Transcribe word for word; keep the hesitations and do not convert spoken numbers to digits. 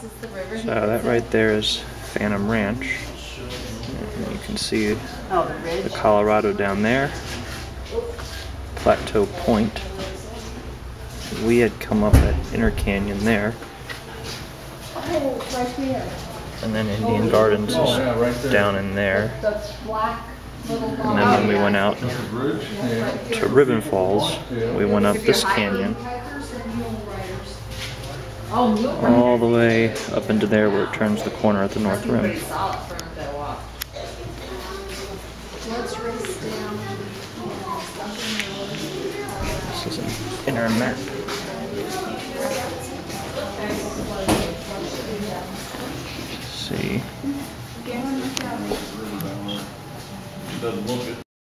crosses the river. So that right there is Phantom Ranch. And you can see Oh, the ridge. the Colorado down there. Plateau Point. We had come up at Inner Canyon there. Oh, right there. And then Indian Gardens is Oh, yeah, right there. down in there. The black little And then when we went out to Ribbon Falls, we went up this canyon all the way up into there where it turns the corner at the North Rim. This is an inner map. Let's see. Doesn't look it.